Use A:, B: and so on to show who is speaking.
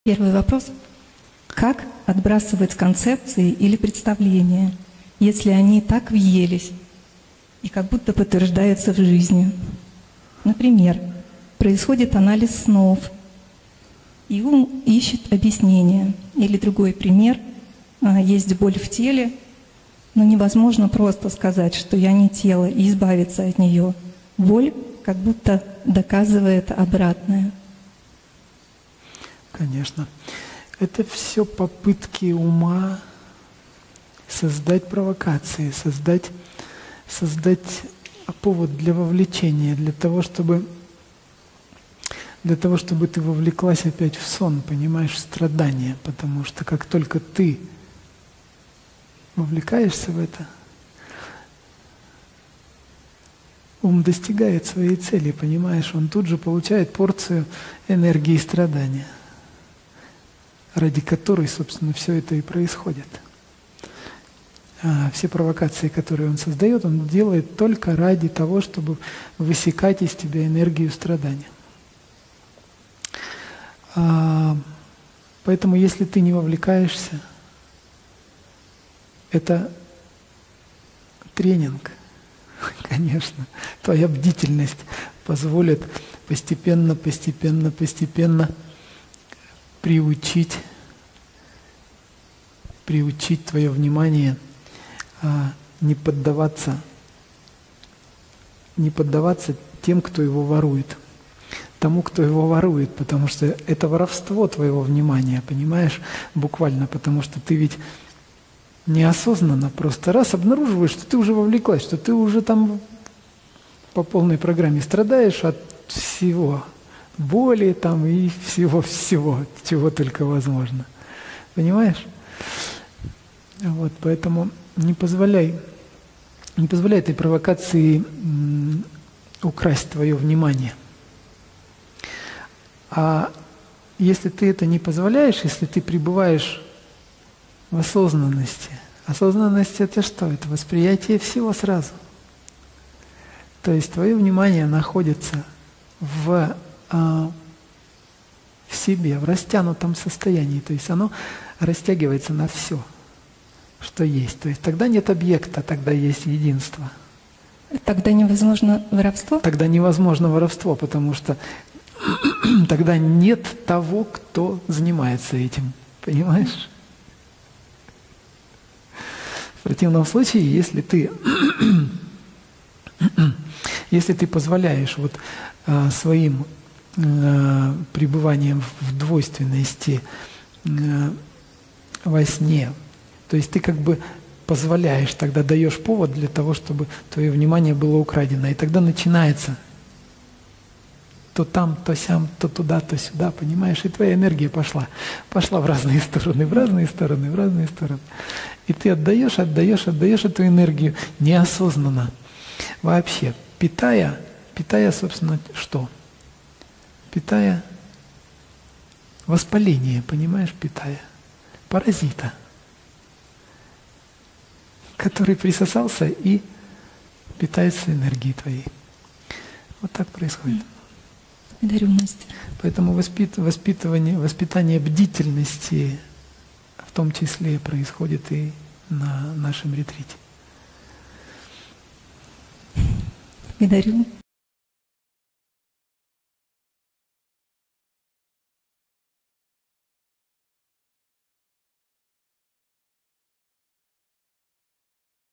A: Первый вопрос. Как отбрасывать концепции или представления, если они так въелись и как будто подтверждаются в жизни? Например, происходит анализ снов, и ум ищет объяснение. Или другой пример. Есть боль в теле, но невозможно просто сказать, что я не тело, и избавиться от нее. Боль как будто доказывает обратное.
B: Конечно. Это все попытки ума создать провокации, создать повод для вовлечения, для того, чтобы ты вовлеклась опять в сон, понимаешь, в страдания. Потому что как только ты вовлекаешься в это, ум достигает своей цели, понимаешь, он тут же получает порцию энергии страдания, ради которой, собственно, все это и происходит. Все провокации, которые он создает, он делает только ради того, чтобы высекать из тебя энергию страдания. Поэтому, если ты не вовлекаешься, это тренинг, конечно. Твоя бдительность позволит постепенно приучить твое внимание не поддаваться тем, кто его ворует. Тому, кто его ворует, потому что это воровство твоего внимания, понимаешь, буквально, потому что ты ведь неосознанно просто раз обнаруживаешь, что ты уже вовлеклась, что ты уже там по полной программе страдаешь от всего, боли там и всего, чего только возможно. Понимаешь? Вот, поэтому не позволяй этой провокации украсть твое внимание. А если ты это не позволяешь, если ты пребываешь в осознанности, осознанность — это что? Это восприятие всего сразу. То есть твое внимание находится в себе, в растянутом состоянии, то есть оно растягивается на все, что есть. То есть тогда нет объекта, тогда есть единство.
A: Тогда невозможно воровство?
B: Тогда невозможно воровство, потому что тогда нет того, кто занимается этим. Понимаешь? В противном случае, если ты позволяешь своим пребыванием в двойственности во сне, то есть ты как бы позволяешь, тогда даешь повод для того, чтобы твое внимание было украдено. И тогда начинается то там, то сям, то туда, то сюда, понимаешь? И твоя энергия пошла в разные стороны, в разные стороны, в разные стороны. И ты отдаешь эту энергию неосознанно. Вообще, питая, собственно, что? Питая воспаление, понимаешь, питая паразита, который присосался и питается энергией твоей. Вот так происходит.
A: Благодарю, мастер.
B: Поэтому воспитание бдительности в том числе происходит и на нашем ретрите.
A: Благодарю.